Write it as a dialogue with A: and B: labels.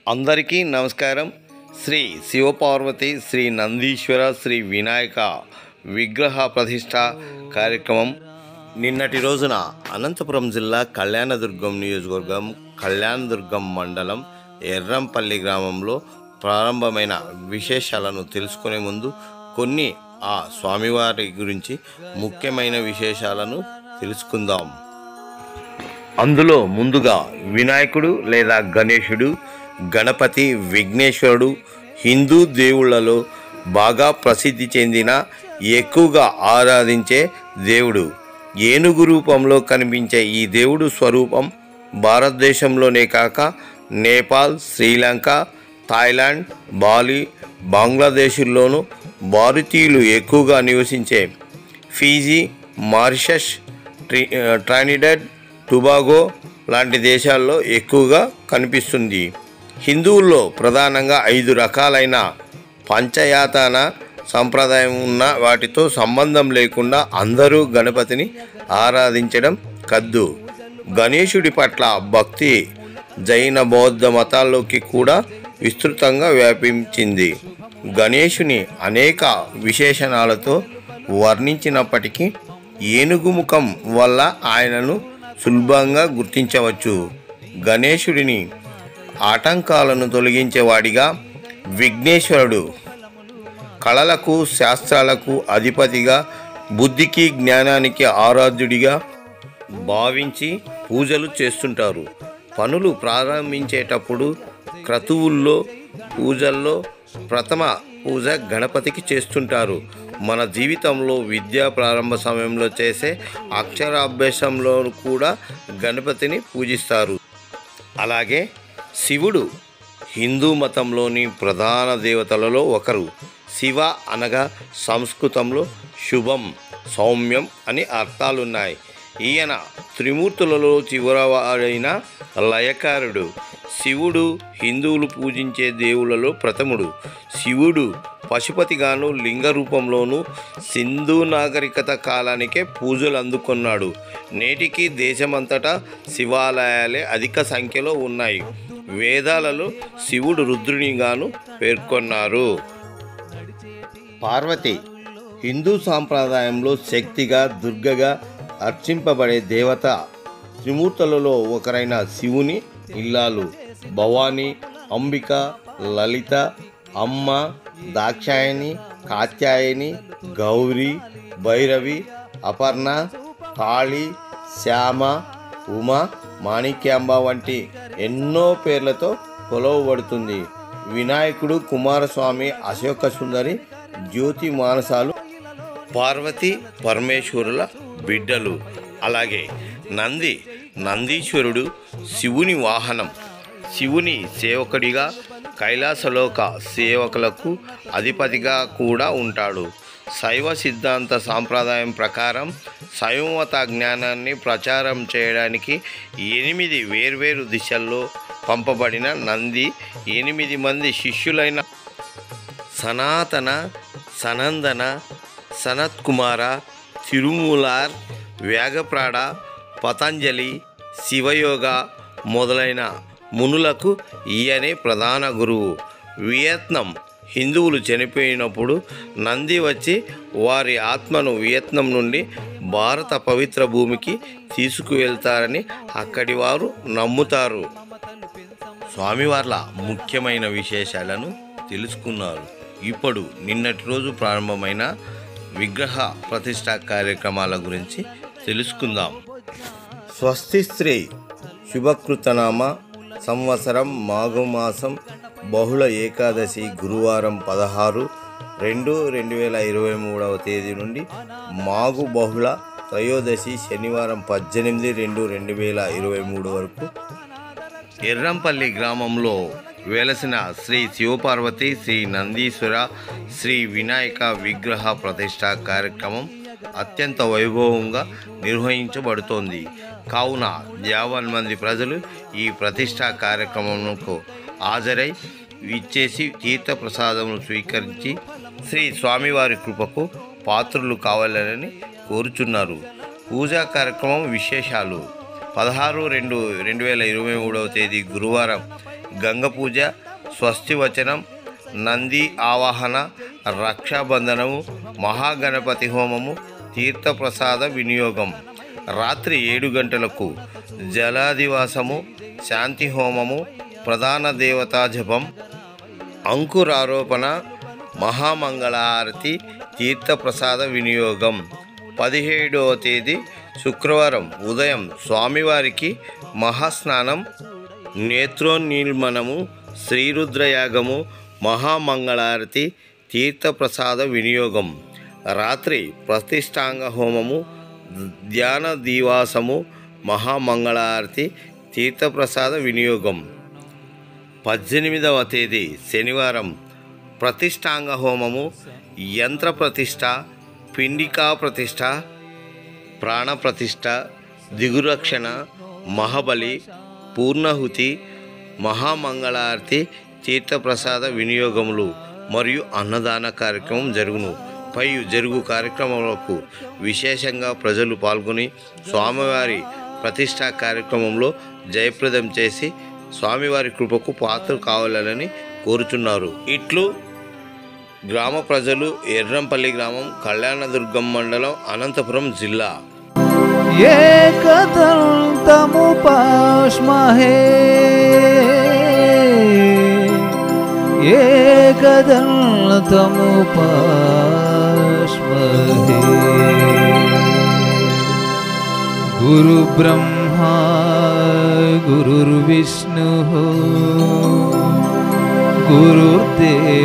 A: అందరికీ నమస్కారం. శ్రీ శివపార్వతి శ్రీ నందీశ్వర శ్రీ వినాయక విగ్రహ ప్రతిష్ట కార్యక్రమం నిన్నటి రోజున అనంతపురం జిల్లా కళ్యాణదుర్గం నియోజకవర్గం కళ్యాణదుర్గం మండలం ఎర్రంపల్లి గ్రామంలో ప్రారంభమైన విశేషాలను తెలుసుకునే ముందు కొన్ని ఆ స్వామివారి గురించి ముఖ్యమైన విశేషాలను తెలుసుకుందాం. అందులో ముందుగా వినాయకుడు లేదా గణేశుడు, గణపతి, విఘ్నేశ్వరుడు హిందూ దేవుళ్లలో బాగా ప్రసిద్ధి చెందిన ఎక్కువగా ఆరాధించే దేవుడు. ఏనుగు రూపంలో కనిపించే ఈ దేవుడు స్వరూపం భారతదేశంలోనే కాక నేపాల్, శ్రీలంక, థాయిలాండ్, బాలి, బంగ్లాదేశ్లోనూ భారతీయులు ఎక్కువగా నివసించే ఫీజీ, మారిషస్, ట్రైనిడాడ్, టొబాగో లాంటి దేశాల్లో ఎక్కువగా కనిపిస్తుంది. హిందువుల్లో ప్రధానంగా 5 రకాలైన పంచయాతన సంప్రదాయం ఉన్న వాటితో సంబంధం లేకుండా అందరూ గణపతిని ఆరాధించడం కద్దు. గణేశుడి పట్ల భక్తి జైన బౌద్ధ మతాల్లోకి కూడా విస్తృతంగా వ్యాపించింది. గణేశుని అనేక విశేషణాలతో వర్ణించినప్పటికీ ఏనుగు ముఖం వల్ల ఆయనను సులభంగా గుర్తించవచ్చు. గణేశుడిని ఆటంకాలను తొలగించేవాడిగా, విఘ్నేశ్వరుడు కళలకు శాస్త్రాలకు అధిపతిగా, బుద్ధికి జ్ఞానానికి ఆరాధ్యుడిగా భావించి పూజలు చేస్తుంటారు. పనులు ప్రారంభించేటప్పుడు క్రతువుల్లో పూజల్లో ప్రథమ పూజ గణపతికి చేస్తుంటారు. మన జీవితంలో విద్యా ప్రారంభ సమయంలో చేసే అక్షరాభ్యాసంలో కూడా గణపతిని పూజిస్తారు. అలాగే శివుడు హిందూ మతంలోని ప్రధాన దేవతలలో ఒకరు. శివ అనగా సంస్కృతంలో శుభం, సౌమ్యం అని అర్థాలున్నాయి. ఈయన త్రిమూర్తులలో చివరవాడైన లయకారుడు. శివుడు హిందువులు పూజించే దేవుళ్ళలో ప్రథముడు. శివుడు పశుపతిగాను లింగ రూపంలోనూ సింధు నాగరికత కాలానికే పూజలు అందుకున్నాడు. నేటికి దేశమంతటా శివాలయాలే అధిక సంఖ్యలో ఉన్నాయి. వేదాలలో శివుడు రుద్రునిగాను పేర్కొన్నారు. పార్వతి హిందూ సాంప్రదాయంలో శక్తిగా, దుర్గగా అర్చింపబడే దేవత. త్రిమూర్తులలో ఒకరైన శివుని ఇల్లాలు భవాని, అంబిక, లలిత, అమ్మ, దాక్షాయణి, కాత్యాయని, గౌరీ, భైరవి, అపర్ణ, కాళి, శ్యామ, ఉమ, మాణిక్యాంబ వంటి ఎన్నో పేర్లతో కొలవబడుతుంది. వినాయకుడు, కుమారస్వామి, అశోక సుందరి, జ్యోతి మానసాలు పార్వతి పరమేశ్వరుల బిడ్డలు. అలాగే నందీశ్వరుడు శివుని వాహనం. శివుని సేవకుడిగా, కైలాసలోక సేవకులకు అధిపతిగా కూడా ఉంటాడు. శైవ సిద్ధాంత సాంప్రదాయం ప్రకారం శైవమత జ్ఞానాన్ని ప్రచారం చేయడానికి 8 వేర్వేరు దిశల్లో పంపబడిన నంది 8 మంది శిష్యులైన సనాతన, సనందన, సనత్కుమార, తిరుమూలార్, వ్యాగప్రాడ, పతంజలి, శివయోగ మొదలైన మునులకు ఈయనే ప్రధాన గురువు. వియత్నం హిందువులు చనిపోయినప్పుడు నంది వచ్చి వారి ఆత్మను వియత్నం నుండి భారత పవిత్ర భూమికి తీసుకువెళ్తారని అక్కడి వారు నమ్ముతారు. స్వామివార్ల ముఖ్యమైన విశేషాలను తెలుసుకున్నారు. ఇప్పుడు నిన్నటి రోజు ప్రారంభమైన విగ్రహ ప్రతిష్ట కార్యక్రమాల గురించి తెలుసుకుందాం. స్వస్తి శ్రీ శుభకృతనామ సంవత్సరం మాఘమాసం బహుళ ఏకాదశి గురువారం 16/2/2023 తేదీ నుండి మాఘు బహుళ త్రయోదశి శనివారం 18/2/2023 వరకు ఎర్రంపల్లి గ్రామంలో వెలసిన శ్రీ శివపార్వతి శ్రీ నందీశ్వర శ్రీ వినాయక విగ్రహ ప్రతిష్ట కార్యక్రమం అత్యంత వైభవంగా నిర్వహించబడుతోంది. కావున 50 మంది ప్రజలు ఈ ప్రతిష్ట కార్యక్రమంకు హాజరై ఇచ్చేసి తీర్థప్రసాదమును స్వీకరించి శ్రీ స్వామివారి కృపకు పాత్రులు కావాలని కోరుచున్నారు. పూజా కార్యక్రమం విశేషాలు 16/2/2023 తేదీ గురువారం గంగ పూజ, స్వస్తి వచనం, నంది ఆవాహన, రక్షాబంధనము, మహాగణపతి హోమము, తీర్థప్రసాద వినియోగం. రాత్రి 7 గంటలకు జలాదివాసము, శాంతి హోమము, ప్రధాన దేవతా జపం, అంకురారోపణ, మహామంగళారతి, తీర్థప్రసాద వినియోగం. 17వ తేదీ శుక్రవారం ఉదయం స్వామివారికి మహాస్నానం, నేత్రోన్నిల్మనము, శ్రీరుద్రయాగము, మహామంగళారతి, తీర్థప్రసాద వినియోగం. రాత్రి ప్రతిష్టాంగ హోమము, ధ్యాన దివాసము, మహామంగళారతి, తీర్థప్రసాద వినియోగం. 18వ తేదీ శనివారం ప్రతిష్టాంగ హోమము, యంత్ర ప్రతిష్ట, పిండికా ప్రతిష్ట, ప్రాణప్రతిష్ట, దిగురక్షణ, మహాబలి, పూర్ణహుతి, మహామంగళారతి, తీర్థప్రసాద వినియోగములు మరియు అన్నదాన కార్యక్రమం జరుగును. పై జరుగు కార్యక్రమాలకు విశేషంగా ప్రజలు పాల్గొని స్వామివారి ప్రతిష్టా కార్యక్రమంలో జయప్రదం చేసి స్వామివారి కృపకు పాత్ర కావాలని కోరుచున్నారు. ఇట్లు గ్రామ ప్రజలు, ఎర్రంపల్లి గ్రామం, కళ్యాణదుర్గం మండలం, అనంతపురం జిల్లా.
B: ఏకదంతముపాస్మహే ఏకదంతముపాస్మహే. గురు బ్రహ్మా గురుర్విష్ణుః గురుర్దేవో